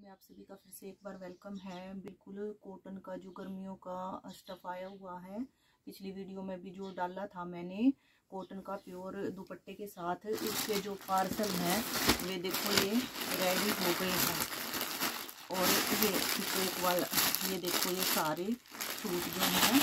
आप सभी का फिर से एक बार वेलकम है। बिल्कुल कॉटन का जो गर्मियों का स्टफ आया हुआ है, पिछली वीडियो में भी जो डाला था मैंने कॉटन का प्योर दुपट्टे के साथ, उसके जो पार्सल हैं वे देखो ये रेडी हो गए हैं। और ये एक वाला ये देखो ये सारे सूट जो हैं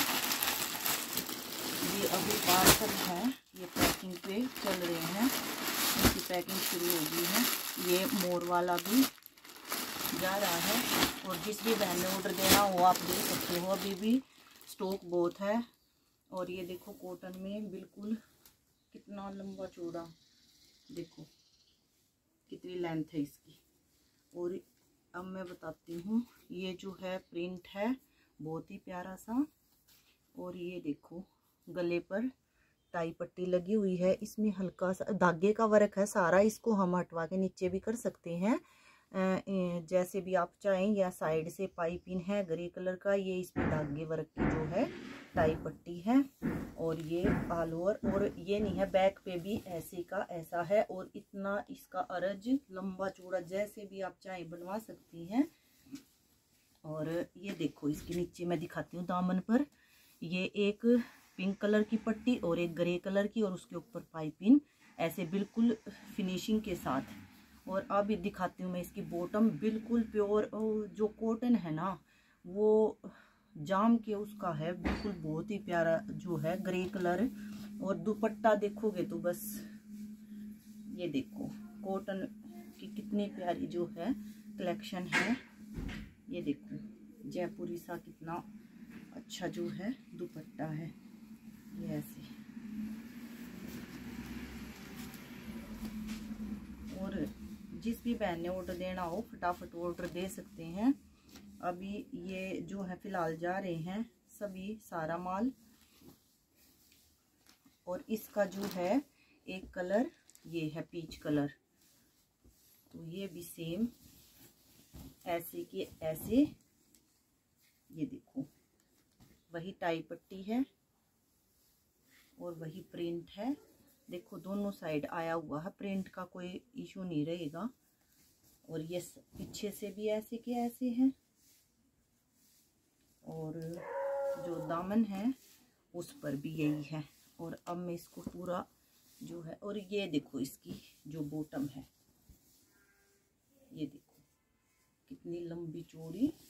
ये अभी पार्सल है, ये पैकिंग पे चल रहे हैं, इनकी पैकिंग शुरू हो गई है। ये मोर वाला भी जा रहा है और जिस भी बहन ने ऑर्डर देना हो आप दे सकते हो, अभी भी स्टॉक बहुत है। और ये देखो कॉटन में बिल्कुल कितना लंबा चौड़ा, देखो कितनी लेंथ है इसकी। और अब मैं बताती हूँ, ये जो है प्रिंट है बहुत ही प्यारा सा। और ये देखो गले पर टाई पट्टी लगी हुई है, इसमें हल्का सा धागे का वर्क है सारा, इसको हम हटवा के नीचे भी कर सकते हैं जैसे भी आप चाहें। या साइड से पाइपिंग है ग्रे कलर का, ये इसमें धागे वर्क की जो है टाई पट्टी है। और ये ऑल ओवर, और ये नहीं है बैक पे भी ऐसे का ऐसा है। और इतना इसका अर्ज लंबा चौड़ा जैसे भी आप चाहें बनवा सकती हैं। और ये देखो इसके नीचे मैं दिखाती हूँ, दामन पर ये एक पिंक कलर की पट्टी और एक ग्रे कलर की, और उसके ऊपर पाइपिंग ऐसे बिल्कुल फिनिशिंग के साथ। और अब दिखाती हूँ मैं इसकी बॉटम, बिल्कुल प्योर जो कॉटन है ना वो जाम के उसका है, बिल्कुल बहुत ही प्यारा जो है ग्रे कलर। और दुपट्टा देखोगे तो बस ये देखो कॉटन की कितनी प्यारी जो है कलेक्शन है। ये देखो जयपुरी सा कितना अच्छा जो है दुपट्टा है, ये ऐसे। और जिस भी बहन ने ऑर्डर देना हो फटाफट ऑर्डर दे सकते हैं। अभी ये जो है फिलहाल जा रहे हैं सभी सारा माल। और इसका जो है एक कलर ये है पीच कलर, तो ये भी सेम ऐसे के ऐसे, ये देखो वही टाई पट्टी है और वही प्रिंट है। देखो दोनों साइड आया हुआ है, प्रिंट का कोई इशू नहीं रहेगा। और ये पीछे से भी ऐसे के ऐसे हैं। और जो दामन है उस पर भी यही है। और अब मैं इसको पूरा जो है, और ये देखो इसकी जो बॉटम है, ये देखो कितनी लंबी चौड़ी